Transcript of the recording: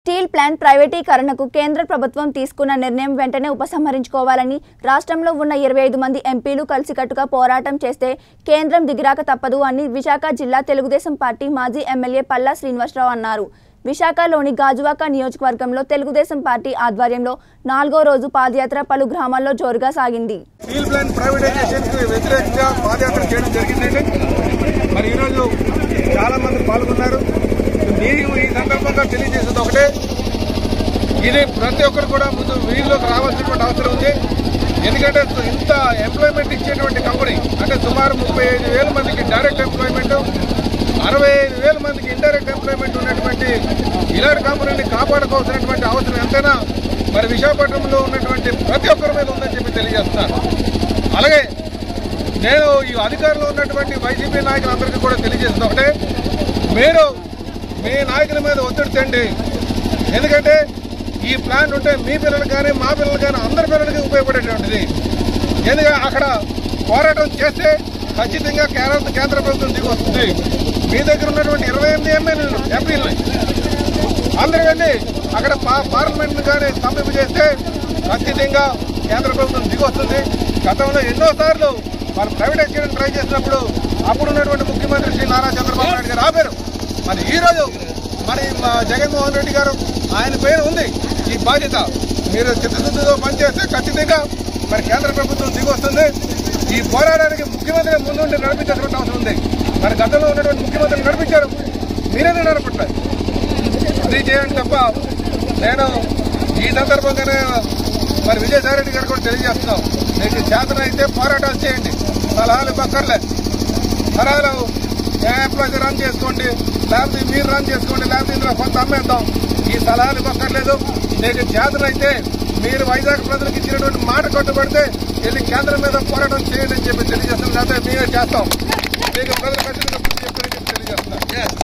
Steel plant ప్రైవేటీకరణకు కేంద్ర ప్రభుత్వం తీసుకున్న నిర్ణయం వెంటనే ఉపసంహరించుకోవాలని రాష్ట్రంలో ఉన్న 25 మంది ఎంపీలు కలిసికట్టుగా పోరాటం చేస్తే కేంద్రం దిగిరాక తప్పదు అని విశాఖ జిల్లా తెలుగుదేశం పార్టీ మాజీ ఎమ్మెల్యే పల్లా శ్రీనివాసరావు అన్నారు. విశాఖలోని గాజువాక నియోజకవర్గంలో తెలుగుదేశం పార్టీ ఆధ్వర్యంలో 4వ రోజు పాదయాత్ర పలు గ్రామాల్లో జోరుగా సాగింది. స్టీల్ ప్లాంట్ ప్రైవేటైజేషన్కి వ్యతిరేకంగా పాదయాత్ర చేయడం జరిగిందండి. మరి ఈరోజు చాలా మంది పాల్గొన్నారు. నేను ఈ సందర్భంగా తెలియజేసేది ఒకటే, ఇది ప్రతి ఒక్కరు కూడా ముందు వీళ్ళలోకి రావాల్సినటువంటి అవసరం ఉంది. ఎందుకంటే ఇంత ఎంప్లాయ్మెంట్ ఇచ్చేటువంటి కంపెనీ అంటే సుమారు 35,000 మందికి డైరెక్ట్ ఎంప్లాయ్మెంట్, 65,000 మందికి ఇండైరెక్ట్ ఎంప్లాయ్మెంట్ ఉన్నటువంటి ఇలాంటి కంపెనీని కాపాడుకోవాల్సినటువంటి అవసరం ఎంతైనా మరి విశాఖపట్నంలో ఉన్నటువంటి ప్రతి ఒక్కరి మీద ఉందని చెప్పి తెలియజేస్తున్నారు. అలాగే నేను ఈ అధికారంలో ఉన్నటువంటి వైసీపీ నాయకులందరికీ కూడా తెలియజేస్తుంది ఒకటే, మీరు మీ నాయకుల మీద ఒత్తిడి తెండి. ఎందుకంటే ఈ ప్లాన్ ఉంటే మీ పిల్లలు కానీ మా పిల్లలు కానీ అందరి పిల్లలకి ఉపయోగపడేటువంటిది. ఎందుకంటే అక్కడ పోరాటం చేస్తే ఖచ్చితంగా కేంద్ర ప్రభుత్వం దిగి వస్తుంది. మీ దగ్గర ఉన్నటువంటి 28 ఎంపీలని అందరూ వెళ్ళి అక్కడ పార్లమెంట్ కానీ స్తంభింపు చేస్తే ఖచ్చితంగా కేంద్ర ప్రభుత్వం దిగి వస్తుంది. గతంలో ఎన్నోసార్లు వాళ్ళు ప్రైవేటైజేషన్ ట్రై చేసినప్పుడు అప్పుడు ఉన్నటువంటి ముఖ్యమంత్రి శ్రీ నారా చంద్రబాబు నాయుడు గారు ఆపారు. మరి ఈరోజు మరి జగన్మోహన్ రెడ్డి గారు ఆయన పేరు ఉంది. ఈ బాధ్యత మీరు చిత్తశుద్ధితో పనిచేస్తే ఖచ్చితంగా మరి కేంద్ర ప్రభుత్వం దిగి వస్తుంది. ఈ పోరాటానికి ముఖ్యమంత్రి ముందుండి నడిపించాల్సిన అవసరం ఉంది. మరి గతంలో ఉన్నటువంటి ముఖ్యమంత్రిని నడిపించారు, మీరేనే నడపట్లేదు. అది చేయండి తప్ప నేను ఈ సందర్భంగానే మరి విజయసాయిరెడ్డి గారు కూడా తెలియజేస్తున్నాం, మీకు చేతన అయితే పోరాటాలు చేయండి, సలహాలు పక్కర్లే. సలహాలు ఎంప్లాయీస్ రన్ చేసుకోండి, లేకపోతే మీరు రన్ చేసుకోండి, లేకపోతే ఇందులో కొంత అమ్మేద్దాం. ఈ సలహాలు పక్కర్లేదు. మీకు చేతనైతే మీరు వైజాగ్ ప్రజలకు ఇచ్చినటువంటి మాట కట్టుబడితే వెళ్ళి కేంద్రం మీద పోరాటం చేయండి అని చెప్పి తెలియజేస్తాం. లేకపోతే మేమే చేస్తాం. మీకు ప్రజలు ఖచ్చితంగా